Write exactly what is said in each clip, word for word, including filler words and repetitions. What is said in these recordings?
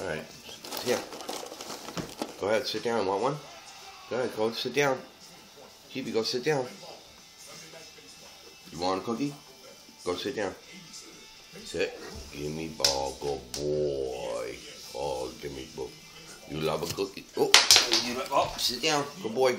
Alright. Here. Go ahead, sit down. Want one? Go ahead, go sit down. Chibi, go sit down. You want a cookie? Go sit down. Sit. Give me ball. Good boy. Oh, give me ball. You love a cookie. Oh, you love, oh, sit down. Good boy.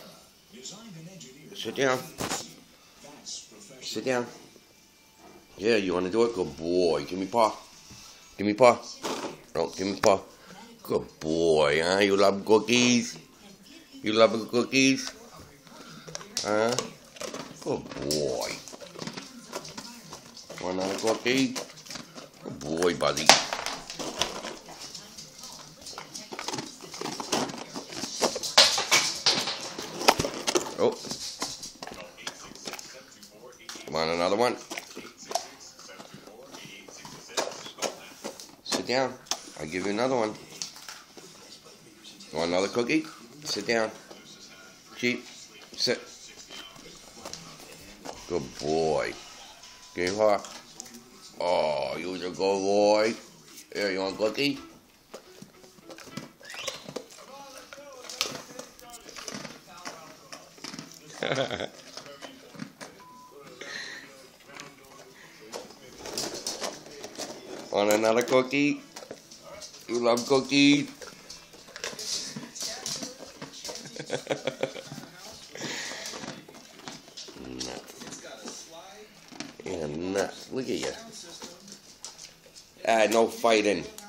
Sit down. Sit down. Yeah, you want to do it? Good boy. Give me paw. Give me paw. No, give me paw. Good boy, huh? You love cookies? You love cookies? Huh? Good boy. Want another cookie? Good boy, buddy. Oh. Want another one? Sit down. I'll give you another one. Want another cookie? Sit down. Cheap. Sit. Good boy. Give her. Oh, you're a good boy. Here, you want a cookie? Want another cookie? You love cookies? Nuts. Yeah, nuts. Look at you. Ah, no fighting.